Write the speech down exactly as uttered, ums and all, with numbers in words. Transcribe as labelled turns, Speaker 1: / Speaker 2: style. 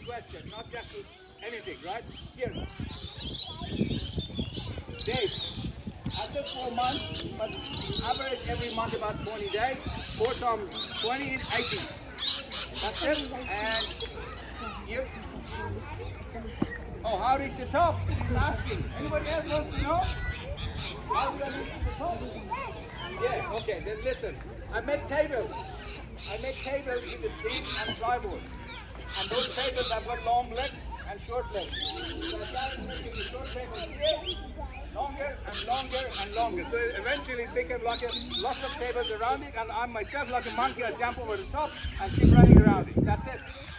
Speaker 1: question, not just anything, right? Here. Days. After four months, but average every month about twenty days. Four times twenty is eighty. That's it. And you. Oh, how reach the top? He's asking. Anybody else wants to know? How do I reach the top? Yeah, okay, then listen. I make tables. I make tables with the tree and plywood. And those tables have got long legs and short legs. So I started making the short tables here, longer and longer and longer. So eventually it became like a lots of tables around it, and I'm myself like a monkey. I jump over the top and keep running around it. That's it.